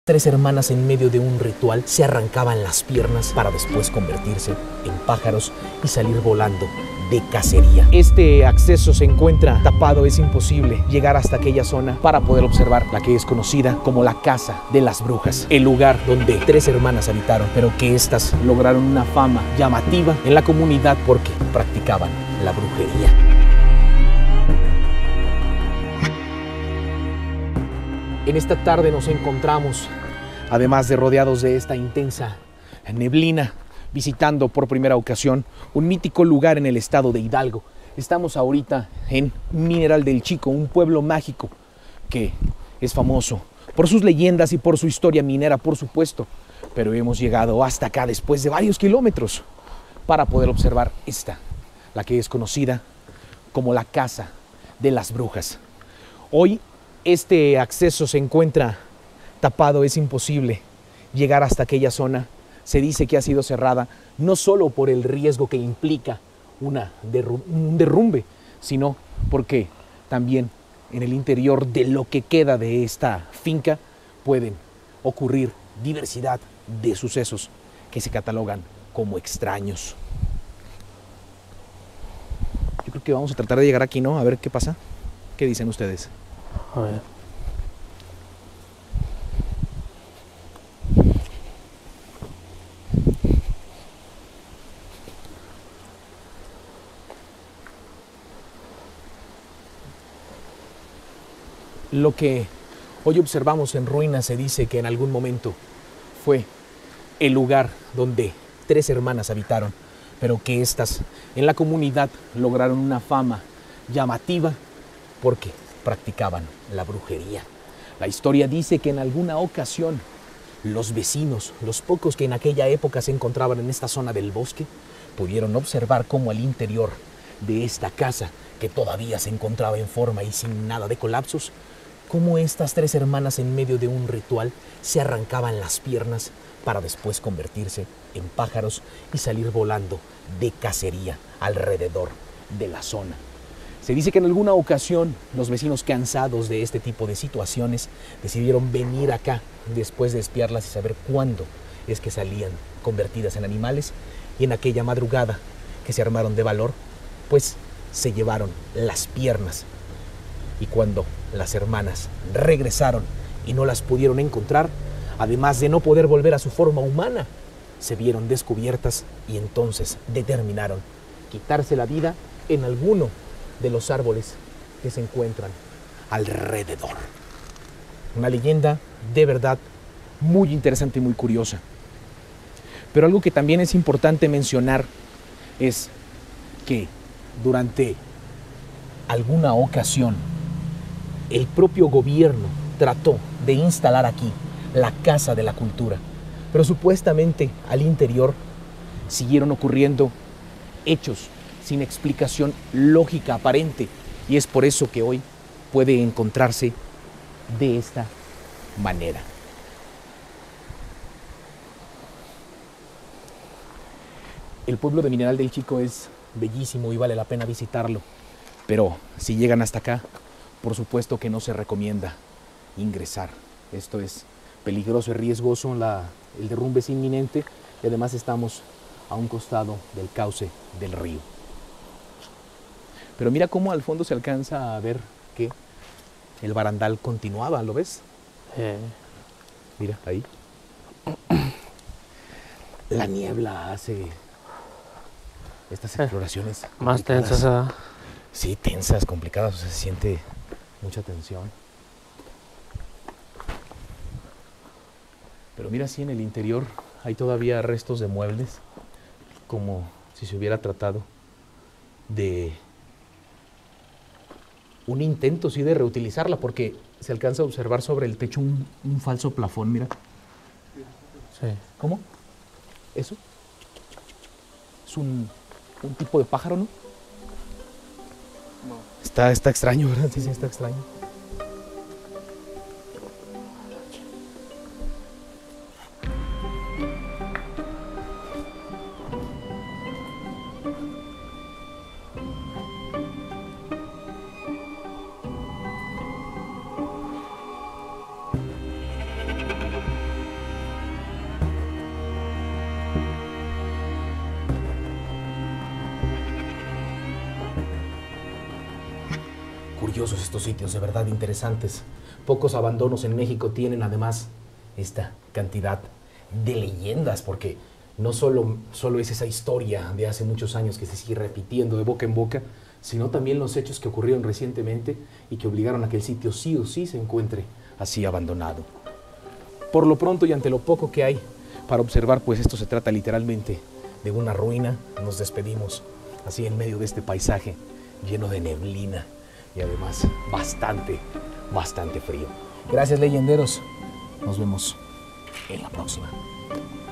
Tres hermanas en medio de un ritual se arrancaban las piernas para después convertirse en pájaros y salir volando de cacería. Este acceso se encuentra tapado, es imposible llegar hasta aquella zona para poder observar la que es conocida como la Casa de las Brujas, el lugar donde tres hermanas habitaron, pero que éstas lograron una fama llamativa en la comunidad porque practicaban la brujería. En esta tarde nos encontramos, además de rodeados de esta intensa neblina, visitando por primera ocasión un mítico lugar en el estado de Hidalgo. Estamos ahorita en Mineral del Chico, un pueblo mágico que es famoso por sus leyendas y por su historia minera, por supuesto. Pero hemos llegado hasta acá después de varios kilómetros para poder observar esta, la que es conocida como la Casa de las Brujas. Hoy este acceso se encuentra tapado, es imposible llegar hasta aquella zona. Se dice que ha sido cerrada no solo por el riesgo que implica un derrumbe, sino porque también en el interior de lo que queda de esta finca pueden ocurrir diversidad de sucesos que se catalogan como extraños. Yo creo que vamos a tratar de llegar aquí, ¿no? A ver qué pasa. ¿Qué dicen ustedes? A ver. Lo que hoy observamos en ruinas se dice que en algún momento fue el lugar donde tres hermanas habitaron, pero que éstas en la comunidad lograron una fama llamativa porque practicaban la brujería. La historia dice que en alguna ocasión los vecinos, los pocos que en aquella época se encontraban en esta zona del bosque, pudieron observar cómo al interior de esta casa, que todavía se encontraba en forma y sin nada de colapsos, cómo estas tres hermanas en medio de un ritual se arrancaban las piernas para después convertirse en pájaros y salir volando de cacería alrededor de la zona. Se dice que en alguna ocasión los vecinos, cansados de este tipo de situaciones, decidieron venir acá después de espiarlas y saber cuándo es que salían convertidas en animales, y en aquella madrugada que se armaron de valor, pues se llevaron las piernas. Y cuando las hermanas regresaron y no las pudieron encontrar, además de no poder volver a su forma humana, se vieron descubiertas y entonces determinaron quitarse la vida en alguno de los árboles que se encuentran alrededor. Una leyenda de verdad muy interesante y muy curiosa. Pero algo que también es importante mencionar es que durante alguna ocasión el propio gobierno trató de instalar aquí la Casa de la Cultura, pero supuestamente al interior siguieron ocurriendo hechos sin explicación lógica aparente, y es por eso que hoy puede encontrarse de esta manera. El pueblo de Mineral del Chico es bellísimo y vale la pena visitarlo, pero si llegan hasta acá, por supuesto que no se recomienda ingresar. Esto es peligroso, es riesgoso, el derrumbe es inminente y además estamos a un costado del cauce del río. Pero mira cómo al fondo se alcanza a ver que el barandal continuaba, ¿lo ves? Mira, ahí. La niebla hace estas exploraciones Más tensas, ¿verdad? Sí, tensas, complicadas, o sea, se siente mucha tensión. Pero mira, sí, en el interior hay todavía restos de muebles, como si se hubiera tratado de un intento, sí, de reutilizarla, porque se alcanza a observar sobre el techo un falso plafón, mira. Sí. ¿Cómo? ¿Eso? Es un tipo de pájaro, ¿no? Está extraño, ¿verdad? Sí, está extraño. preciosos estos sitios, de verdad interesantes. Pocos abandonos en México tienen además esta cantidad de leyendas, porque no solo es esa historia de hace muchos años que se sigue repitiendo de boca en boca, sino también los hechos que ocurrieron recientemente y que obligaron a que el sitio sí o sí se encuentre así abandonado. Por lo pronto y ante lo poco que hay para observar, pues esto se trata literalmente de una ruina. Nos despedimos así en medio de este paisaje lleno de neblina y además bastante frío. Gracias, leyenderos. Nos vemos en la próxima.